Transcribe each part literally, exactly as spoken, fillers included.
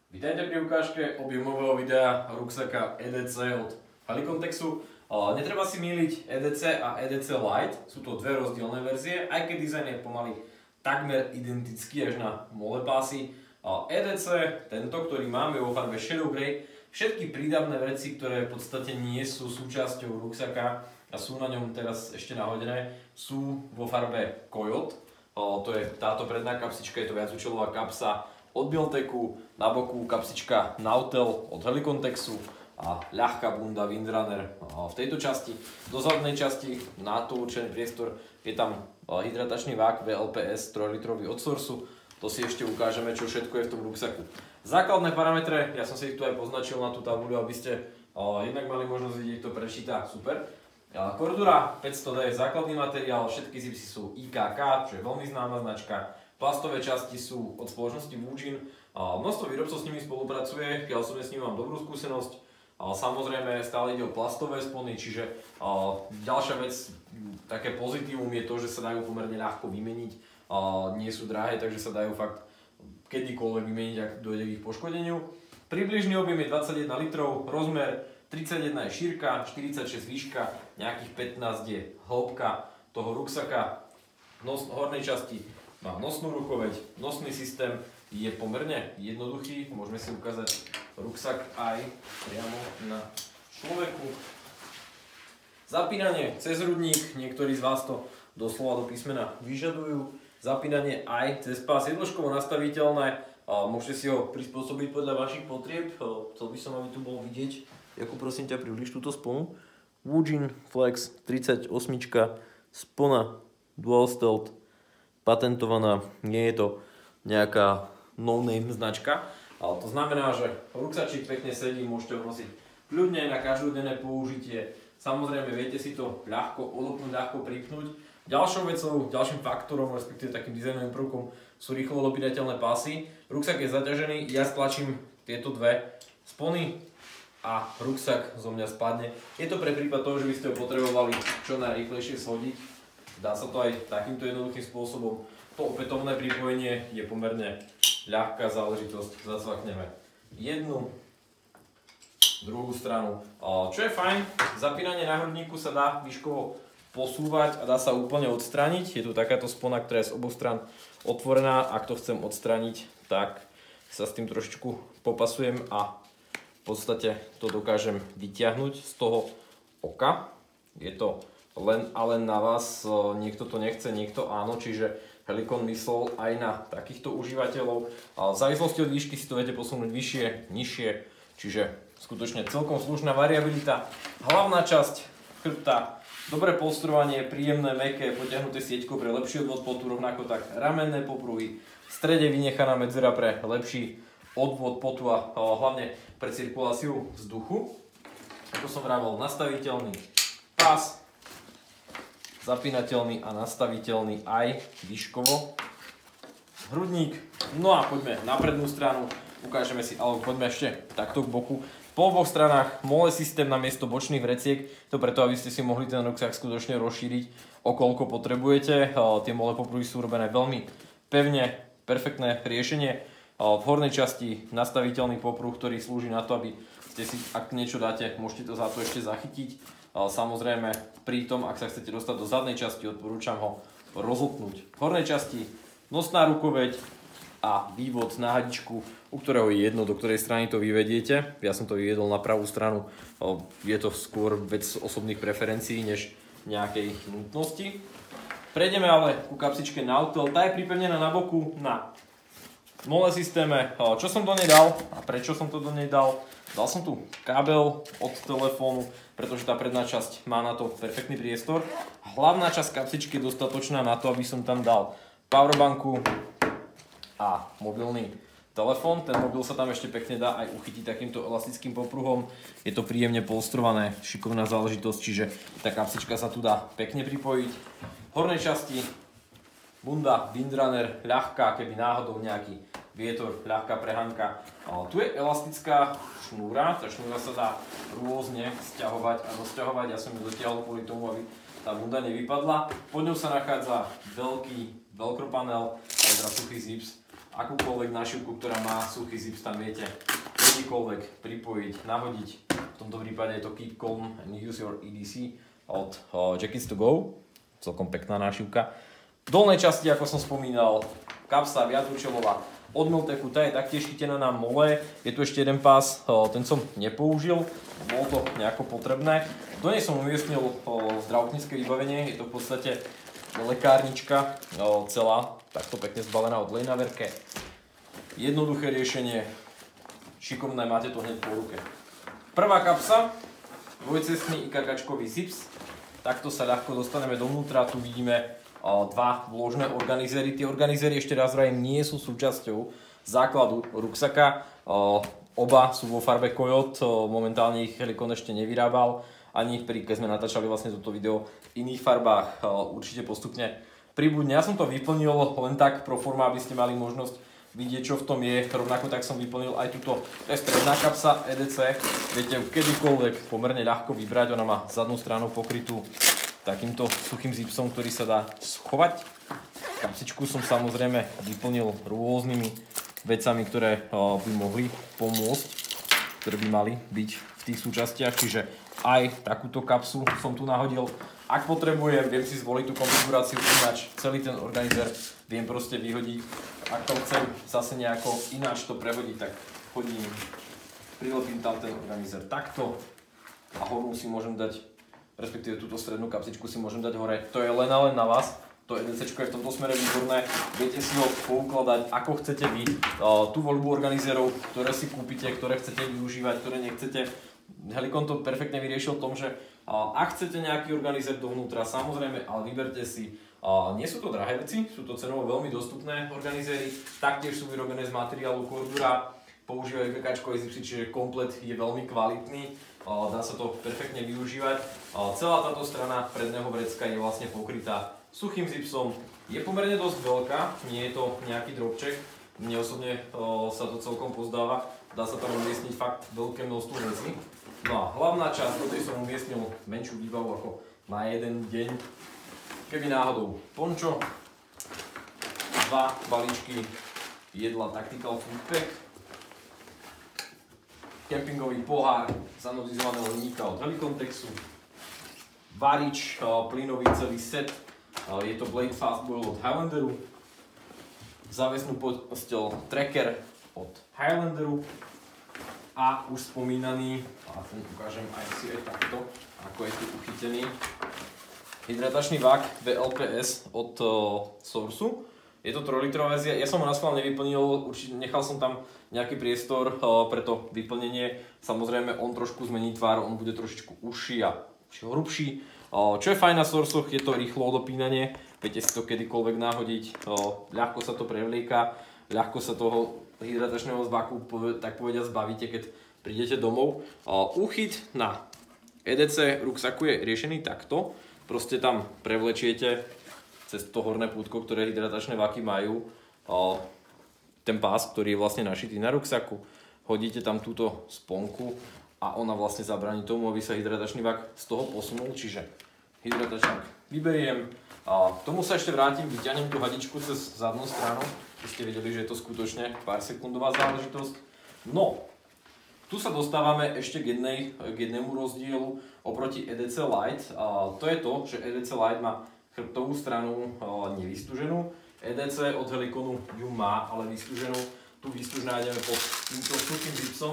Vítajte pri ukážke objemového videa ruksaka é dé cé od Halikontexu. Netreba si mýliť é dé cé a é dé cé Lite, sú to dve rozdielne verzie, aj keď dizajn je pomaly takmer identický až na molepásy. é dé cé, tento, ktorý máme vo farbe Shadow Grey, všetky prídavné veci, ktoré v podstate nie sú súčasťou ruksaka a sú na ňom teraz ešte nahodené, sú vo farbe Coyote. To je táto predná kapsička, je to viacúčelová kapsa od Builtechu, na boku kapsička Nautel od Halikontexu a ľahká bunda Windrunner v tejto časti. Do zadnej časti na to určený priestor je tam hydratačný vák vé el pé es tri litrový od Sourceu. To si ešte ukážeme, čo všetko je v tom ruksaku. Základné parametre, ja som si ich tu aj poznačil na tú tabuľu, aby ste jednak mali možnosť vidieť, to prečíta, super. Cordura päťsto dé, základný materiál, všetky zipsy sú í ká ká, čo je veľmi známa značka. Plastové časti sú od spoločnosti Woojin. Množstvo výrobcov s nimi spolupracuje, ja osobne s nimi mám dobrú skúsenosť. Samozrejme stále ide o plastové spony, čiže ďalšia vec, také pozitívum je to, že sa dajú pomerne ľahko vymeniť. Nie sú drahé, takže sa dajú fakt kedykoľvek vymeniť, ak dojde k ich poškodeniu. Približný objem je dvadsaťjeden litrov, rozmer tridsaťjeden je šírka, štyridsaťšesť výška, nejakých pätnásť je hĺbka toho ruksaka. Nos, hornej časti má nosnú rukoveď, nosný systém je pomerne jednoduchý, môžeme si ukázať ruksak aj priamo na človeku. Zapínanie cez hrudník, niektorí z vás to doslova do písmena vyžadujú. Zapínanie aj cez pás, jednožkovo nastaviteľné, môžete si ho prispôsobiť podľa vašich potrieb. Chcel by som, aby tu bolo vidieť, ako prosím ťa približ túto sponu. Woojin Flex tridsaťosem, spona Dual Stealth, patentovaná, nie je to nejaká no-name značka, ale to znamená, že ruksačík pekne sedí, môžete ho nosiť kľudne na každodenné použitie. Samozrejme, viete si to ľahko odopnúť, ľahko pripnúť. Ďalšou vecou, ďalším faktorom, respektíve takým dizajnovým prvkom sú rýchlo odopínateľné pásy. Ruksak je zaťažený, ja stlačím tieto dve spony a ruksak zo mňa spadne. Je to pre prípad toho, že by ste ho potrebovali čo najrýchlejšie shodiť. Dá sa to aj takýmto jednoduchým spôsobom. To opätovné pripojenie je pomerne ľahká záležitosť. Zacvakneme jednu, druhú stranu. Čo je fajn, zapínanie na hrudníku sa dá výškovo posúvať a dá sa úplne odstrániť. Je tu takáto spona, ktorá je z oboch strán otvorená. Ak to chcem odstrániť, tak sa s tým trošičku popasujem a v podstate to dokážem vyťahnuť z toho oka. Je to len a len na vás, niekto to nechce, niekto áno, čiže Halikon myslel aj na takýchto užívateľov. V závislosti od výšky si to viete posunúť vyššie, nižšie, čiže skutočne celkom slušná variabilita. Hlavná časť chrbta, dobré polstrovanie, príjemné, mäkké, potiahnuté sieťkou pre lepší odvod potu, rovnako tak ramenné popruhy, v strede vynechaná medzera pre lepší odvod potu a hlavne pre cirkuláciu vzduchu. Ako som vravel, nastaviteľný pás, zapínateľný a nastaviteľný aj výškovo. Hrudník, no a poďme na prednú stranu, ukážeme si, alebo poďme ešte takto k boku. Po oboch stranách mole systém na miesto bočných vreciek, to preto, aby ste si mohli ten ruksak skutočne rozšíriť, okoľko potrebujete. Tie mole popruhy sú robené veľmi pevne, perfektné riešenie. V hornej časti nastaviteľný popruh, ktorý slúži na to, aby ste si, ak niečo dáte, môžete to za to ešte zachytiť. Samozrejme, pri tom, ak sa chcete dostať do zadnej časti, odporúčam ho rozhltnúť. V hornej časti nosná rukoveď a vývod na hadičku, u ktorého je jedno, do ktorej strany to vyvediete. Ja som to vyviedol na pravú stranu. Je to skôr vec osobných preferencií, než nejakej nutnosti. Prejdeme ale ku kapsičke Nautel. Tá je pripevnená na boku na mole systéme. Čo som do nej dal a prečo som to do nej dal? Dal som tu kábel od telefónu, pretože tá predná časť má na to perfektný priestor. Hlavná časť kapsičky je dostatočná na to, aby som tam dal powerbanku a mobilný telefón. Ten mobil sa tam ešte pekne dá aj uchytiť takýmto elastickým popruhom. Je to príjemne polstrované, šikovná záležitosť, čiže tá kapsička sa tu dá pekne pripojiť. V hornej časti bunda Windrunner, ľahká, keby náhodou nejaký vietor, ľahká prehanka. Tu je elastická šnúra, tá šnúra sa dá rôzne sťahovať a rozťahovať. Ja som ju dotiahol kvôli tomu, aby tá bunda nevypadla. Pod ňou sa nachádza veľký velcro panel, teda suchý zips akúkoľvek našivku, ktorá má suchý zips, tam viete kedykoľvek pripojiť, nahodiť. V tomto prípade je to Keep Calm and Use Your E D C od uh, Jackets to Go. Celkom pekná nášivka. V dolnej časti, ako som spomínal, kapsa viacúčelová od Miltechu, tá je taktiež chytená na mole. Je tu ešte jeden pás, uh, ten som nepoužil, bolo to nejako potrebné. Do nej som umiestnil uh, zdravotnícke vybavenie, je to v podstate lekárnička uh, celá, takto pekne zbalená od Lejnaverke. Jednoduché riešenie, šikovné, máte to hneď po ruke. Prvá kapsa, dvojcestný IKKčkový zips, takto sa ľahko dostaneme dovnútra, tu vidíme uh, dva vložné organizéry. Tie organizéry, ešte raz vrajím, nie sú súčasťou základu ruksaka, uh, oba sú vo farbe Coyote, uh, momentálne ich Helicon ešte nevyrábal, ani pri, keď sme natáčali vlastne toto video v iných farbách, uh, určite postupne pribudne. Ja som to vyplnil len tak pro forma, aby ste mali možnosť vidieť, čo v tom je. Rovnako tak som vyplnil aj túto, to je stredná kapsa E D C. Viete kedykoľvek pomerne ľahko vybrať, ona má zadnú stranu pokrytú takýmto suchým zipsom, ktorý sa dá schovať. Kapsičku som samozrejme vyplnil rôznymi vecami, ktoré by mohli pomôcť, ktoré by mali byť v tých súčastiach, čiže aj takúto kapsu som tu nahodil. Ak potrebujem, viem si zvoliť tú konfiguráciu, ináč celý ten organizer viem proste vyhodiť. Ak to chcem zase nejako ináč to prehodiť, tak hodím, prilepím tam ten organizer takto a hornú si môžem dať, respektíve túto strednú kapsičku si môžem dať hore. To je len a len na vás. To EDCčko je v tomto smere výborné. Viete si ho poukladať ako chcete vy. Tú voľbu organizerov, ktoré si kúpite, ktoré chcete využívať, ktoré nechcete. Helicon to perfektne vyriešil v tom, že ak chcete nejaký organizer dovnútra, samozrejme, ale vyberte si. Nie sú to drahé veci, sú to cenovo veľmi dostupné organizéry, taktiež sú vyrobené z materiálu Cordura, používajú IKKčkové zipsy, čiže komplet je veľmi kvalitný, dá sa to perfektne využívať. Celá táto strana predného vrecka je vlastne pokrytá suchým zipsom, je pomerne dosť veľká, nie je to nejaký drobček, mne osobne sa to celkom pozdáva, dá sa tam umiestniť fakt veľké množstvo vecí. No a hlavná časť, do tej som umiestnil menšiu výbavu ako na jeden deň. Keby náhodou pončo, dva balíčky jedla Tactical Food Pack, kempingový pohár zanodizovaného hliníka od Helicontexu, varič, plynový celý set, je to Blade Fast Boil od Highlanderu, závesnú posteľ Tracker od Highlanderu a už spomínaný, a ten ukážem aj si aj takto, ako je tu uchytený, hydratačný vák V L P S od uh, Sourceu. Je to trojlitrová verzia, ja som ho naschvál nevyplnil, určite nechal som tam nejaký priestor uh, pre to vyplnenie. Samozrejme on trošku zmení tvár, on bude trošičku užší a hrubší. Uh, čo je fajn na Sourceuch, je to rýchlo odopínanie, viete si to kedykoľvek nahodiť, uh, ľahko sa to prevlieka, ľahko sa toho hydratačného zvaku tak povedia zbavíte, keď prídete domov. Uh, úchyt na E D C ruksaku je riešený takto. Proste tam prevlečiete cez to horné pútko, ktoré hydratačné vaky majú, ten pás, ktorý je vlastne našitý na ruksaku. Hodíte tam túto sponku a ona vlastne zabráni tomu, aby sa hydratačný vak z toho posunul. Čiže hydratačník vyberiem. A k tomu sa ešte vrátim, vyťahnem tú hadičku cez zadnú stranu, aby ste vedeli, že je to skutočne pár sekundová záležitosť. No, tu sa dostávame ešte k, jednej, k jednému rozdielu oproti E D C Lite. A to je to, že E D C Lite má chrbtovú stranu nevystúženú. E D C od Heliconu ju má, ale vystúženú. Tu výstuž nájdeme pod týmto suchým zipsom.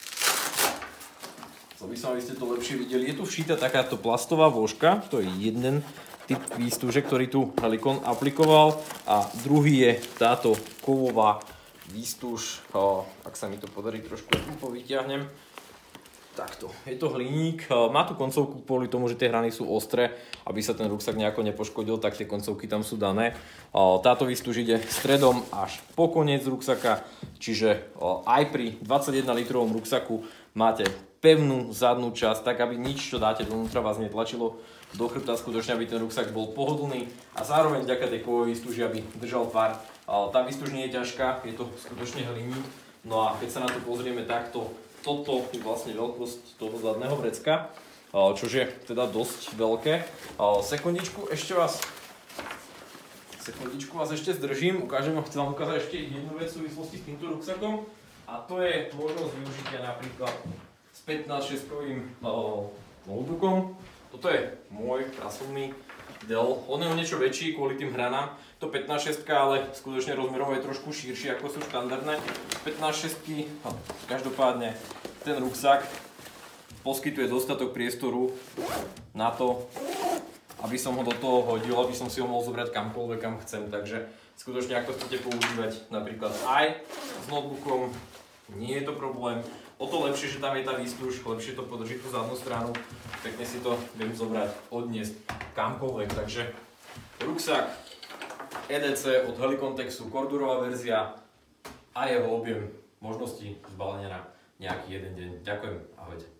Chcel by som, aby ste to lepšie videli. Je tu všíta takáto plastová vložka, to je jeden typ výstuže, ktorý tu Helicon aplikoval. A druhý je táto kovová výstuž, ak sa mi to podarí trošku povytiahnem. Takto, je to hliník, má tu koncovku kvôli tomu, že tie hrany sú ostré, aby sa ten ruksak nejako nepoškodil, tak tie koncovky tam sú dané. Táto výstuž ide stredom až po koniec ruksaka, čiže aj pri dvadsaťjeden litrovom ruksaku máte pevnú zadnú časť, tak aby nič, čo dáte dovnútra, vás netlačilo do chrbta, skutočne aby ten ruksak bol pohodlný a zároveň vďaka tej kovovej výstuži, aby držal tvar. Tá výstuž nie je ťažká, je to skutočne hliník. No a keď sa na to pozrieme takto, toto je vlastne veľkosť toho zadného vrecka, čož je teda dosť veľké. Sekundičku, ešte vás Sekundičku vás ešte zdržím, ukážem, chcem vám ukázať ešte jednu vec v súvislosti s týmto ruksakom a to je možnosť využitia napríklad s pätnásťšestkovým uh, notebookom. Toto je môj pracovný Dell, on je o niečo väčší kvôli tým hranám. To pätnásť šesť, ale skutočne rozmerovo je trošku širší ako sú štandardné pätnásť šesť. No, každopádne ten ruksak poskytuje dostatok priestoru na to, aby som ho do toho hodil, aby som si ho mohol zobrať kamkoľvek, kam chcem. Takže skutočne, ak to chcete používať napríklad aj s notebookom, nie je to problém. O to lepšie, že tam je tá výstuž, lepšie to podrží tú zadnú stranu. Pekne si to viem zobrať, odniesť kamkoľvek. Takže ruksak é dé cé od Helikontexu, kordurová verzia a jeho objem možností zbalenia na nejaký jeden deň. Ďakujem, ahojte.